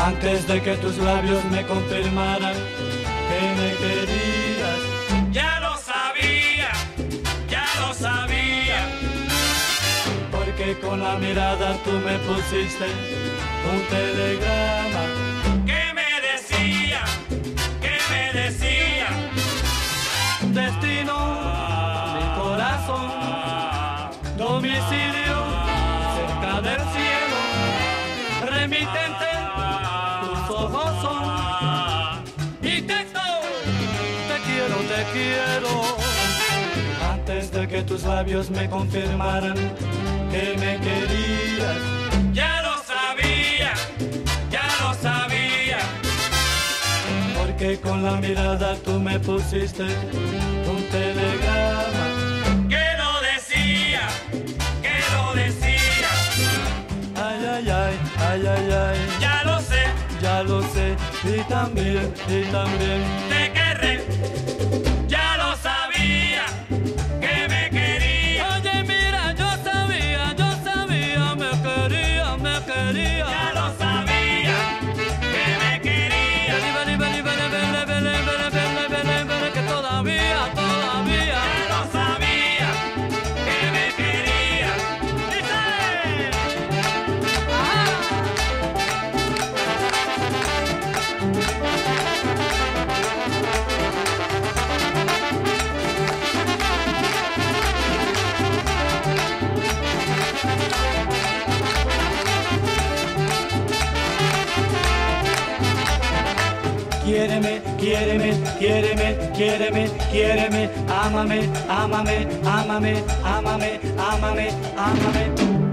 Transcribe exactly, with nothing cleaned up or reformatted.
Antes de que tus labios me confirmaran que me querías. Ya lo sabía, ya lo sabía. Porque con la mirada tú me pusiste un telegrama. ¿Qué me decía? ¿Qué me decía? Destino, mi corazón, domicilio cerca del cielo, remitente, tus ojos son mi texto. Te quiero, te quiero. Antes de que tus labios me confirmaran que me querías. Ya lo sabía, ya lo sabía. Porque con la mirada tú me pusiste un telegrama. Que lo decía, que lo decía. Ay, ay, ay, ay, ay, ay. Ya lo sé, Ya lo sé, y también, y también. te querré. Ya lo sabía, que me quería. Oye, mira, yo sabía, yo sabía, me quería, me quería. Ya lo sabía, que me quería. Vení, vení, vení, vení, vení, vení, vení, vení, vení, vení, que todavía, todavía. Ya lo sabía, que me quería. ¡Dice! Quiéreme, quiéreme, quiéreme, quiéreme, quiéreme, ámame, ámame, ámame, ámame, ámame, ámame.